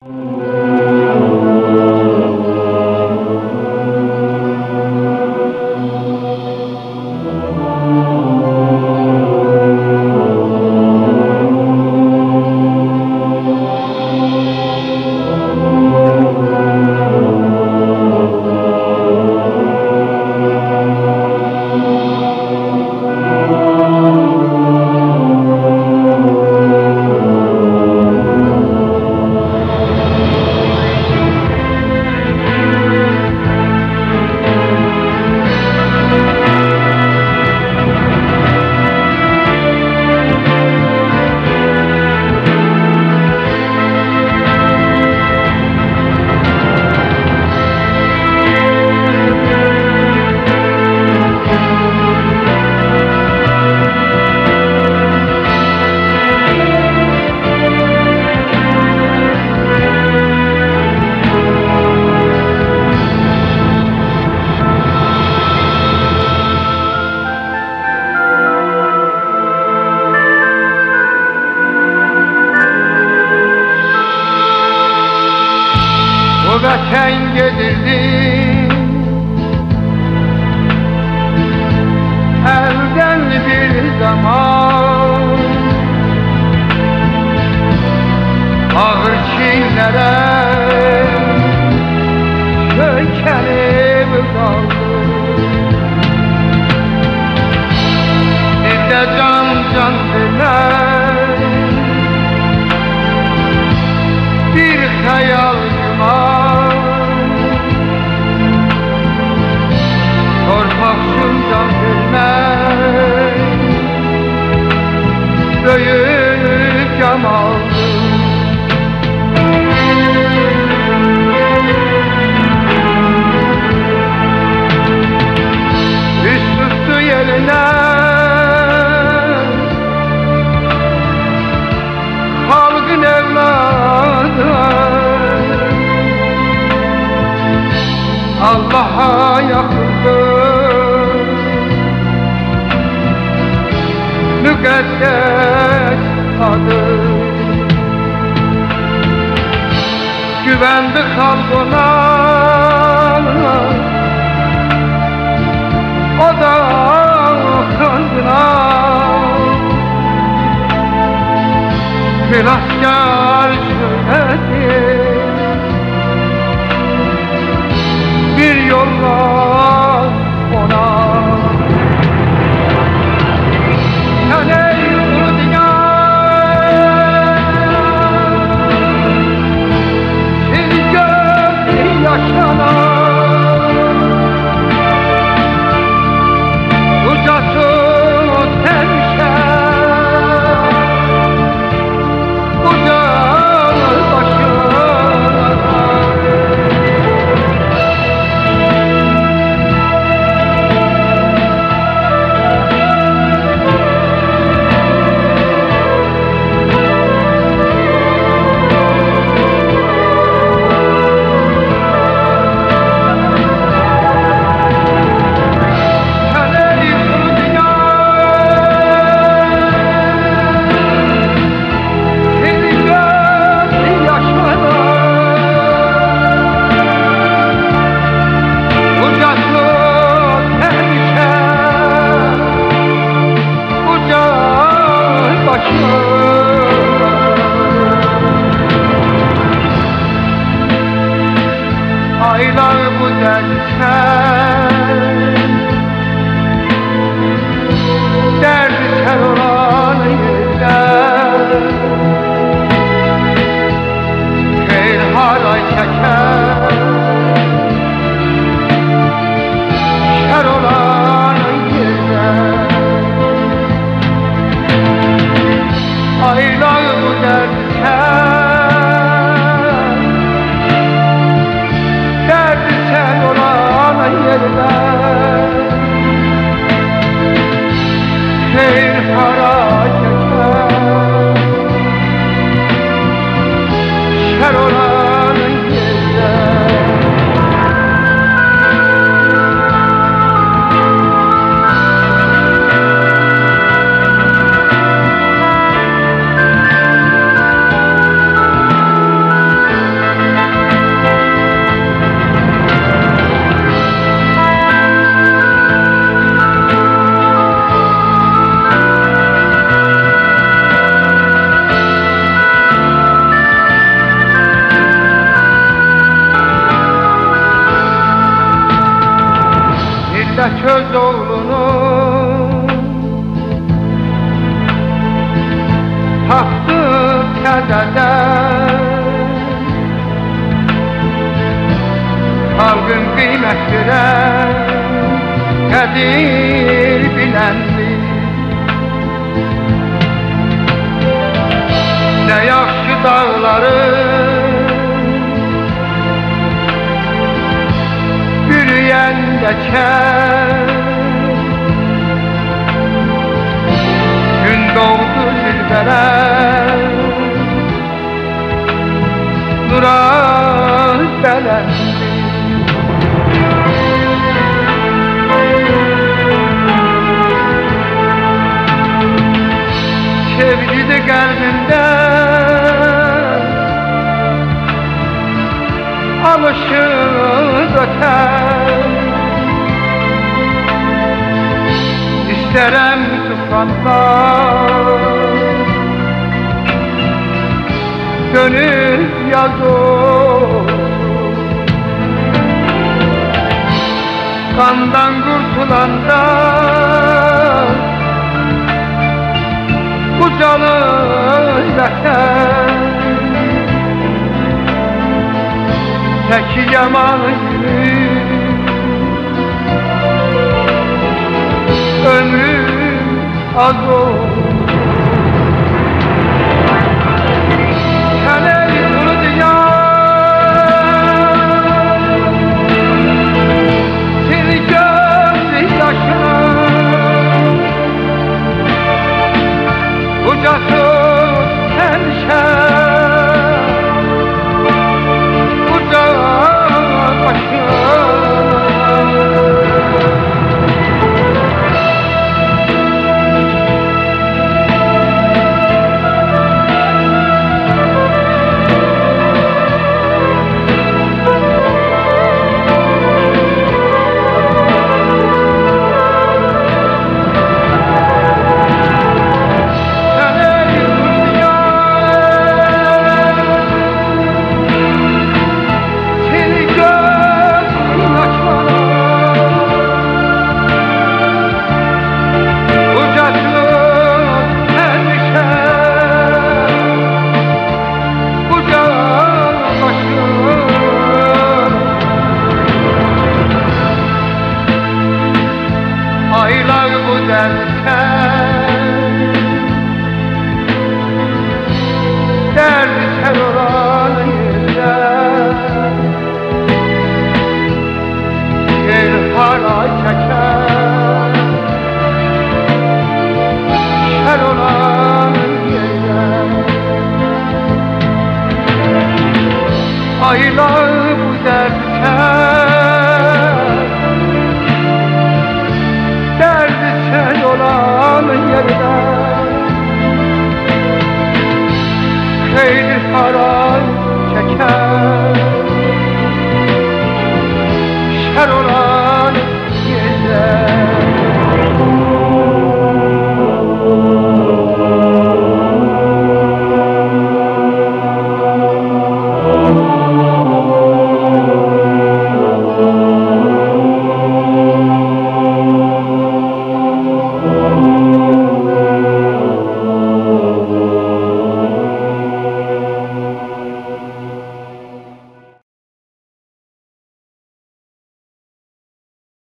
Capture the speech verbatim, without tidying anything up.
Vətən gedirdi eldən bir zaman, ağır çiğnlərə çökənib qaldı. Dildə can can vermək bir xəyal torpaq üçün can vermək böyük camaldır. Üst tutdu yelinə xalqın evladı, Allah'a yakındır müqəddəs adı. Güvendi xalqına, o da xalqına, xilaskar şöhrəti bir yollar ona. Sen ey ulu dünya, sil gözlü yaşana, ucasın o sevişe, ucanır başına. Aylar bu dersen, derdi sen olan yerler, geyr halay çeker, şer olan yerler. Aylar bu dersen, sen olan gören kadir bilendir. Ne yaxşı dağların bürüyen geçer. Gün doğdu zilveren nura belendi. Sevgili kalbimde alışır öter. İsterim tufanda gönül yaz olsun. Kandan kurtulanda bu canı yeter. Tek yamanı ömrüm az olsun. Bucasız endişem, buca başım. Aylar bu derken derdi sen olan yerden bir hala çeker. Şer olan yerden aylar